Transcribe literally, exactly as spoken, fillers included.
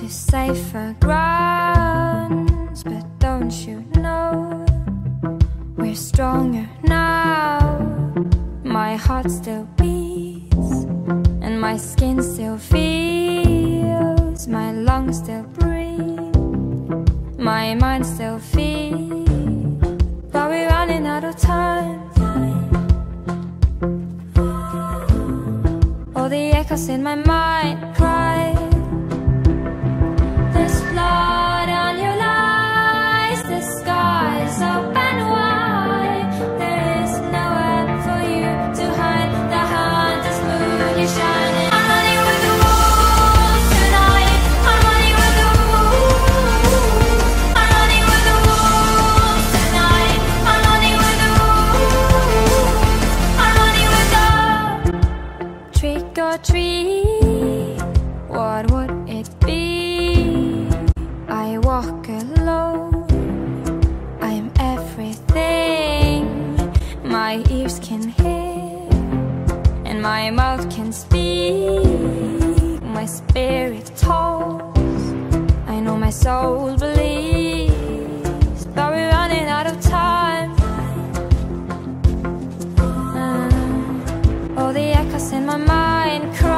safer grounds, but don't you know we're stronger now? My heart still beats, and my skin still feels, my lungs still breathe, my mind still feels, but we're running out of time. All the echoes in my mind cry, there's blood on your lies, the sky's open wide, there is nowhere for you to hide, the hunter's moon is shining. I'm running with the wolves tonight, I'm running with the wolves, I'm running with the wolves tonight, I'm running with the wolves, I'm running with the trick or treat, what would it be? I walk alone, I'm everything my ears can hear, and my mouth can speak, my spirit talks, I know my soul believes, but we're running out of time. uh, All the echoes in my mind cry,